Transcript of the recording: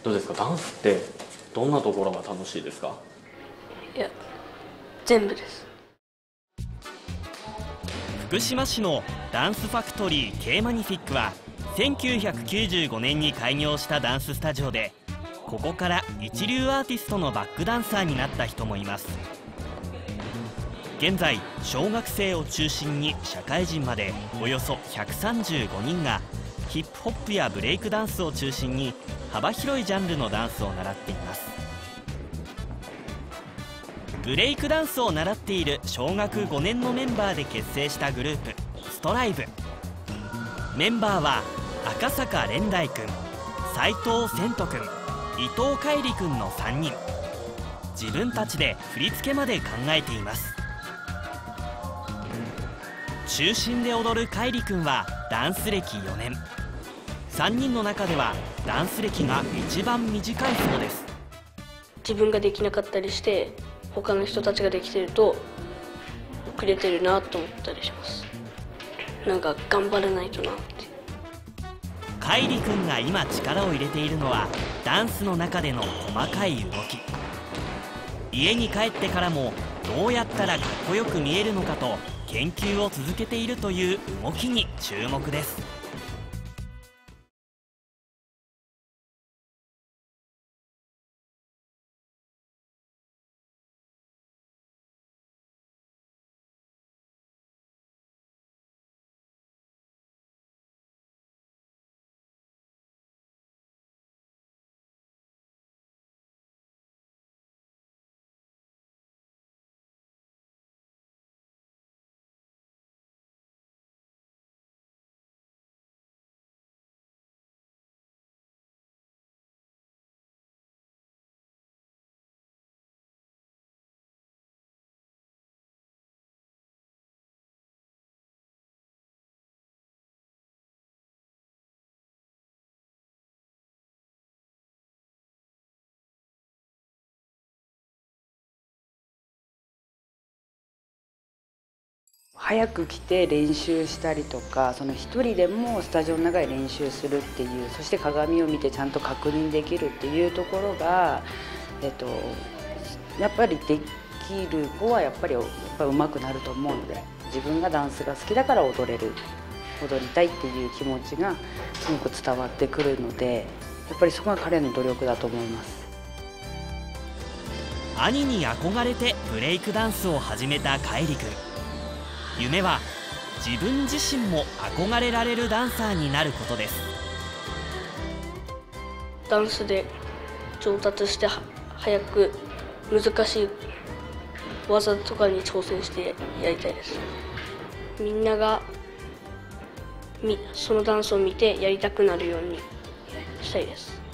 どうですか、ダンスってどんなところが楽しいですか？ いや、全部です。 福島市のダンスファクトリー K マニフィックは1995年に開業したダンススタジオで、ここから一流アーティストのバックダンサーになった人もいます。現在小学生を中心に社会人までおよそ135人がヒップホップやブレイクダンスを中心に幅広いジャンルのダンスを習っています。ブレイクダンスを習っている小学5年のメンバーで結成したグループストライブ。メンバーは赤坂蓮大君、斉藤千斗君、伊藤海里君の3人。自分たちで振り付けまで考えています。中心で踊る海里君はダンス歴4年。3人の中ではダンス歴が一番短いそうです。 自分ができなかったりして他の人たちができてると遅れてるなと思ったりします。なんか頑張らないとなって。 海里君が今力を入れているのはダンスの中での細かい動き。家に帰ってからもどうやったらかっこよく見えるのかと研究を続けているという動きに注目です。 早く来て練習したりとか、その一人でもスタジオの中で練習するっていう、そして鏡を見てちゃんと確認できるっていうところが、やっぱりできる子はやっぱり上手くなると思うので、自分がダンスが好きだから踊りたいっていう気持ちがすごく伝わってくるので、やっぱりそこが彼の努力だと思います。 兄に憧れてブレイクダンスを始めた海里君。夢は自分自身も憧れられるダンサーになることです。 ダンスで上達して早く難しい技とかに挑戦してやりたいです。みんながそのダンスを見てやりたくなるようにしたいです。